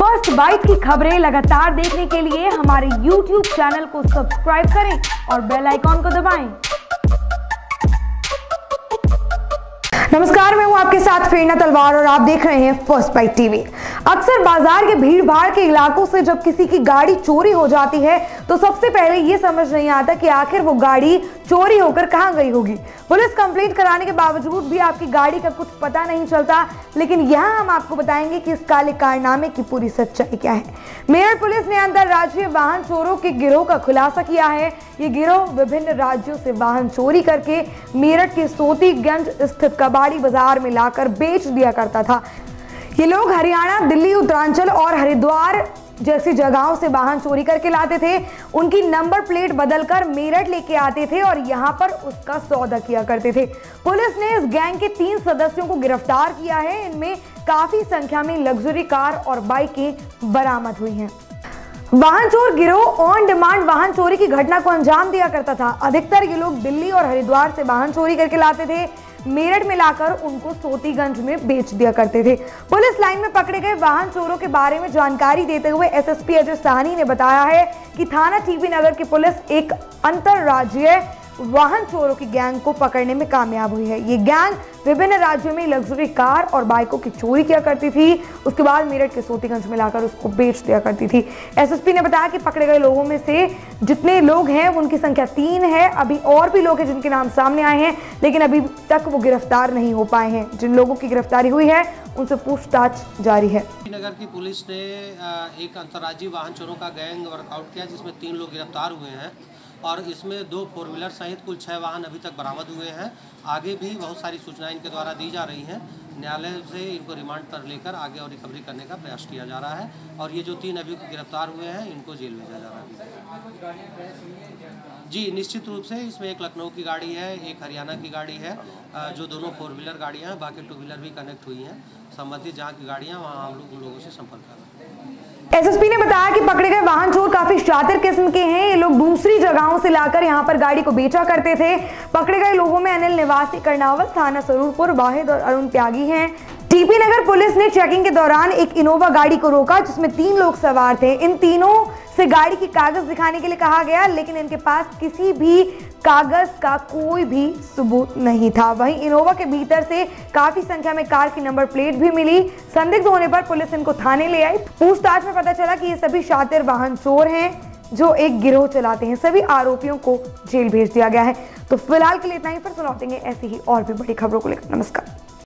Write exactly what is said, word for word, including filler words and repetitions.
First bite की खबरें लगातार देखने के लिए हमारे यूट्यूब चैनल को सब्सक्राइब करें और बेल आइकॉन को दबाएं। नमस्कार, मैं हूं आपके साथ फेरना तलवार और आप देख रहे हैं फर्स्ट बाइट टीवी। अक्सर बाजार के भीड़ भाड़ के इलाकों से जब किसी की गाड़ी चोरी हो जाती है तो सबसे पहले ये समझ नहीं आता कि आखिर वो गाड़ी चोरी होकर कहां गई होगी। पुलिस कंप्लेंट कराने के बावजूद भी आपकी गाड़ी का कुछ पता नहीं चलता, लेकिन यहाँ हम आपको बताएंगे कि इस काले कारनामे की पूरी सच्चाई क्या है। मेरठ पुलिस ने अंतरराज्यीय वाहन चोरों के गिरोह का खुलासा किया है। ये गिरोह विभिन्न राज्यों से वाहन चोरी करके मेरठ के सोतीगंज स्थित कबाड़ी बाजार में लाकर बेच दिया करता था। ये लोग हरियाणा, दिल्ली, उत्तरांचल और हरिद्वार जैसी जगहों से वाहन चोरी करके लाते थे। उनकी नंबर प्लेट बदलकर मेरठ लेके आते थे और यहाँ पर उसका सौदा किया करते थे। पुलिस ने इस गैंग के तीन सदस्यों को गिरफ्तार किया है। इनमें काफी संख्या में लग्जरी कार और बाइकें बरामद हुई हैं। वाहन चोर गिरोह ऑन डिमांड वाहन चोरी की घटना को अंजाम दिया करता था। अधिकतर ये लोग दिल्ली और हरिद्वार से वाहन चोरी करके लाते थे, मेरठ में लाकर उनको सोतीगंज में बेच दिया करते थे। पुलिस लाइन में पकड़े गए वाहन चोरों के बारे में जानकारी देते हुए एसएसपी अजय साहनी ने बताया है कि थाना टीबी नगर की पुलिस एक अंतरराज्यीय वाहन चोरों की गैंग को पकड़ने में कामयाब हुई है। ये गैंग विभिन्न राज्यों में लग्जरी कार और बाइकों की चोरी किया करती थी, उसके बाद मेरठ के सोतीगंज में लाकर उसको बेच दिया करती थी। एसएसपी ने बताया कि पकड़े गए लोगों में से जितने लोग हैं उनकी संख्या तीन है। अभी और भी लोग हैं जिनके नाम सामने आए हैं, लेकिन अभी तक वो गिरफ्तार नहीं हो पाए हैं। जिन लोगों की गिरफ्तारी हुई है उनसे पूछताछ जारी है। नगर की पुलिस ने एक अंतर्राज्यीय वाहन चोरों का गैंग वर्कआउट किया, जिसमें तीन लोग गिरफ्तार हुए हैं और इसमें दो फोर व्हीलर सहित कुल छः वाहन अभी तक बरामद हुए हैं। आगे भी बहुत सारी सूचनाएं इनके द्वारा दी जा रही हैं। न्यायालय से इनको रिमांड पर लेकर आगे और रिकवरी करने का प्रयास किया जा रहा है और ये जो तीन अभी गिरफ्तार हुए हैं इनको जेल भेजा जा रहा है। जी, निश्चित रूप से इसमें एक लखनऊ की गाड़ी है, एक हरियाणा की गाड़ी है, जो दोनों फोर व्हीलर गाड़ियाँ हैं। बाकी टू व्हीलर भी कनेक्ट हुई हैं। संबंधित जहाँ की गाड़ियाँ वहाँ हम लोग उन लोगों से संपर्क कर रहे हैं। एसएसपी ने बताया कि पकड़े गए वाहन चोर काफी शातिर किस्म के हैं। ये लोग दूसरी जगहों से लाकर यहाँ पर गाड़ी को बेचा करते थे। पकड़े गए लोगों में अनिल निवासी कर्नावल, थाना सरूरपुर, वाहिद और अरुण त्यागी हैं। टीपी नगर पुलिस ने चेकिंग के दौरान एक इनोवा गाड़ी को रोका जिसमें तीन लोग सवार थे। इन तीनों से गाड़ी की कागज दिखाने के लिए कहा गया, लेकिन इनके पास किसी भी कागज का कोई भी सबूत नहीं था। वहीं इनोवा के भीतर से काफी संख्या में कार की नंबर प्लेट भी मिली। संदिग्ध होने पर पुलिस इनको थाने ले आई। पूछताछ में पता चला कि ये सभी शातिर वाहन चोर हैं जो एक गिरोह चलाते हैं। सभी आरोपियों को जेल भेज दिया गया है। तो फिलहाल के लिए इतना ही, फिर सुनाओ ऐसी ही और भी बड़ी खबरों को लेकर। नमस्कार।